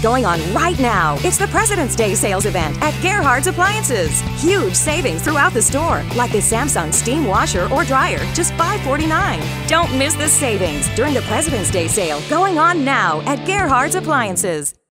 going on right now. It's the President's Day sales event at Gerhard's Appliances. Huge savings throughout the store, like this Samsung steam washer or dryer, just $5.49. Don't miss the savings during the President's Day sale going on now at Gerhard's Appliances.